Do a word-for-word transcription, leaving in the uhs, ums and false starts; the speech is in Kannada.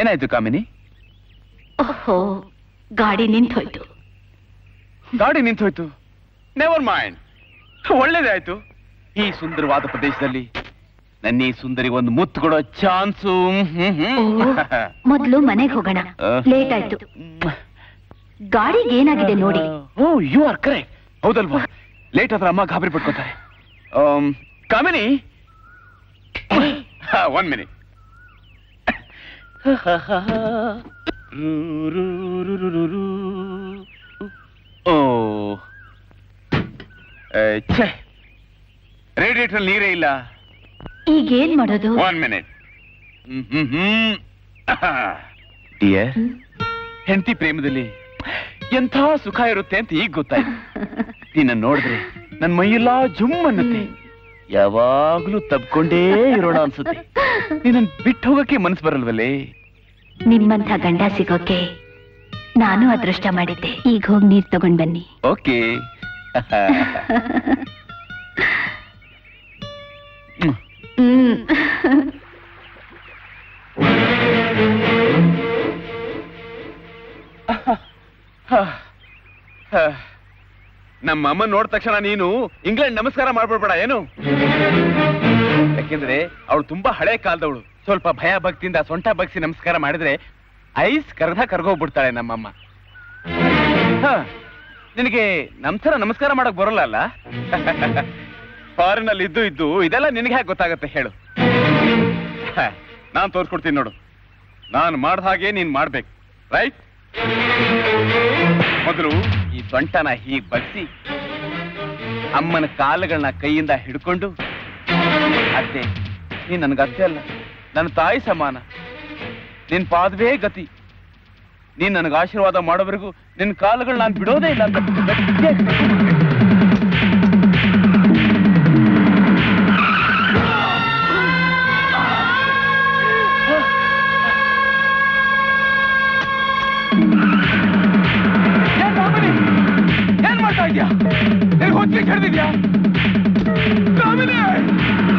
ಏನಾಯ್ತು ಕಾಮಿನಿ? ಓಹೋ, ಗಾಡಿ ನಿಂತೋಯ್ತು. ಗಾಡಿ ನಿಂತೋಯ್ತು? ನೆವರ್ ಮೈಂಡ್, ಒಳ್ಳೇದೇ ಆಯ್ತು. ಈ ಸುಂದರವಾದ ಪ್ರದೇಶದಲ್ಲಿ ನನ್ನ ಈ ಸುಂದರಿ ಒಂದು ಮುತ್ತು ಕೊಡೋ ಚಾನ್ಸು. ಮೊದ್ಲು ಮನೆಗೆ ಹೋಗೋಣ, ಲೇಟ್ ಆಯ್ತು. ಗಾಡಿಗೆ ಏನಾಗಿದೆ ನೋಡಿ. Oh, you are correct. ಹೌದಲ್ವಾ? ಲೇಟ್ ಆದ್ರೆ ಅಮ್ಮ ಗಾಬರಿ ಪಡ್ಕೋತಾರೆ. ಕಾಮಿನಿ, ಒನ್ ಮಿನಿಟ್. ಓ, ಛೇ, ರೇಡಿಯೇಟರ್ ನೀರೇ ಇಲ್ಲ. ಈಗೇನ್ ಮಾಡೋದು? One minute. ಡಿಯರ್, ಹೆಂಡತಿ ಪ್ರೇಮದಲ್ಲಿ ಎಂಥ ಸುಖ ಇರುತ್ತೆ ಅಂತ ಈಗ ಗೊತ್ತಾಯ್ತು. ನಿನ್ನ ನೋಡಿದ್ರೆ ನನ್ ಮೈಯೆಲ್ಲ ಜುಮ್ ಅನ್ನತ್ತೆ. ಯಾವಾಗ್ಲೂ ತಬ್ಕೊಂಡೇ ಇರೋಣ ಅನ್ಸುತ್ತೆ. ನಿನ್ನ ಬಿಟ್ಟು ಹೋಗಕ್ಕೆ ಮನಸ್ಸು ಬರಲ್ವಲ್ಲೇ? ನಿಮ್ಮಂಥ ಗಂಡ ಸಿಗೋಕೆ ನಾನು ಅದೃಷ್ಟ ಮಾಡಿದ್ದೆ. ಈಗ ಹೋಗಿ ನೀರ್ ತಗೊಂಡ್ ಬನ್ನಿ. ಓಕೆ. ನಮ್ಮ ಅಮ್ಮ ನೋಡಿದ ತಕ್ಷಣ ನೀನು ಇಂಗ್ಲೆಂಡ್ ನಮಸ್ಕಾರ ಮಾಡ್ಬಿಡ್ಬೇಡ ಏನು? ಯಾಕೆಂದ್ರೆ ಅವಳು ತುಂಬಾ ಹಳೆ ಕಾಲದವಳು. ಸ್ವಲ್ಪ ಭಯ ಭಕ್ತಿಯಿಂದ ಸೊಂಟ ಬಗ್ಸಿ ನಮಸ್ಕಾರ ಮಾಡಿದ್ರೆ ಐಸ್ ಕರ್ದ ಕರ್ಗೋಗ್ಬಿಡ್ತಾಳೆ ನಮ್ಮಮ್ಮ. ನಿನಗೆ ನಮ್ ಥರ ನಮಸ್ಕಾರ ಮಾಡಕ್ ಬರೋಲ್ಲ ಅಲ್ಲ? ಫಾರಿನ್ ಅಲ್ಲಿ ಇದ್ದು ಇದ್ದು ಇದೆಲ್ಲ ನಿನಗೆ ಹೇಗೆ ಗೊತ್ತಾಗತ್ತೆ ಹೇಳು? ನಾನ್ ತೋರ್ಸ್ಕೊಡ್ತೀನಿ ನೋಡು. ನಾನು ಮಾಡ್ದ ಹಾಗೆ ನೀನ್ ಮಾಡ್ಬೇಕು, ರೈಟ್? ಮೊದಲು ಈ ಸೊಂಟನ ಹೀಗ್ ಬಗ್ಸಿ ಅಮ್ಮನ ಕಾಲುಗಳನ್ನ ಕೈಯಿಂದ ಹಿಡ್ಕೊಂಡು, ಅತ್ತೆ ನೀನ್ ನನ್ಗ ಅತ್ತೆ ಅಲ್ಲ, ನನ್ನ ತಾಯಿ ಸಮಾನ, ನಿನ್ ಪಾದವೇ ಗತಿ, ನೀನ್ ನನಗೆ ಆಶೀರ್ವಾದ ಮಾಡೋವರೆಗೂ ನಿನ್ ಕಾಲುಗಳು ನಾನು ಬಿಡೋದೇ ಇಲ್ಲ ಅಂತ ಏನ್ ಮಾಡ್ತಾ ಇದ್ಯಾ? ಹೊತ್ತಿಗೆ ಹಿಡಿದಿದ್ಯಾ?